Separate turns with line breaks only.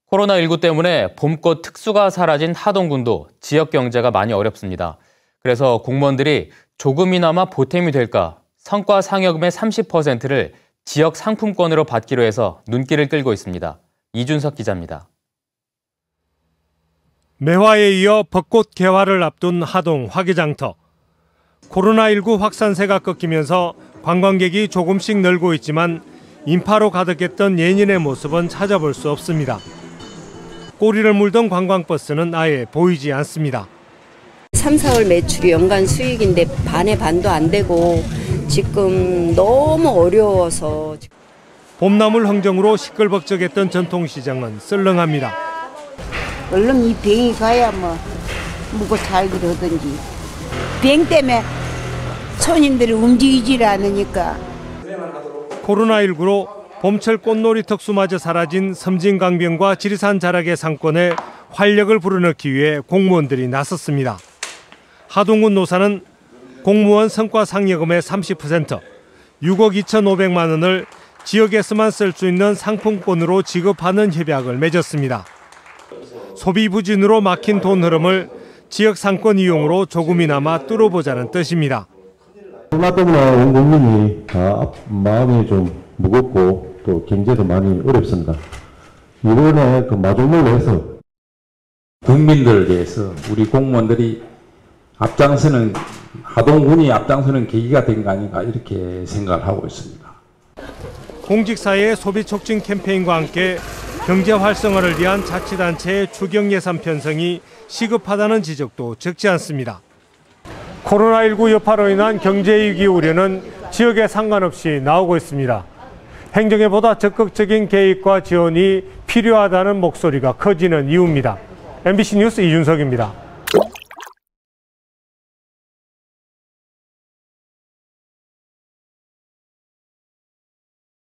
코로나19 때문에 봄꽃 특수가 사라진 하동군도 지역 경제가 많이 어렵습니다. 그래서 공무원들이 조금이나마 보탬이 될까 성과 상여금의 30%를 지역 상품권으로 받기로 해서 눈길을 끌고 있습니다. 이준석 기자입니다.
매화에 이어 벚꽃 개화를 앞둔 하동 화개장터. 코로나19 확산세가 꺾이면서 관광객이 조금씩 늘고 있지만 인파로 가득했던 예년의 모습은 찾아볼 수 없습니다. 꼬리를 물던 관광버스는 아예 보이지 않습니다.
3, 4월 매출이 연간 수익인데 반의 반도 안 되고 지금 너무 어려워서.
봄나물 흥정으로 시끌벅적했던 전통시장은 썰렁합니다.
얼른 이 병이 가야 먹고 살기를 하든지. 병 때문에 손님들이 움직이질 않으니까.
코로나19로 봄철 꽃놀이 특수마저 사라진 섬진강변과 지리산 자락의 상권에 활력을 불어넣기 위해 공무원들이 나섰습니다. 하동군 노사는 공무원 성과 상여금의 30%, 6억 2,500만 원을 지역에서만 쓸 수 있는 상품권으로 지급하는 협약을 맺었습니다. 소비 부진으로 막힌 돈 흐름을 지역 상권 이용으로 조금이나마 뚫어보자는 뜻입니다.
코로나 때문에 온 국민이 마음이 좀 무겁고 또 경제도 많이 어렵습니다. 이번에 마중물로 해서
국민들을 위해서 우리 공무원들이 앞장서는, 하동군이 앞장서는 계기가 된 거 아닌가 이렇게 생각을 하고 있습니다.
공직사회의 소비 촉진 캠페인과 함께 경제 활성화를 위한 자치단체의 추경 예산 편성이 시급하다는 지적도 적지 않습니다. 코로나19 여파로 인한 경제위기 우려는 지역에 상관없이 나오고 있습니다. 행정에 보다 적극적인 개입과 지원이 필요하다는 목소리가 커지는 이유입니다. MBC 뉴스 이준석입니다.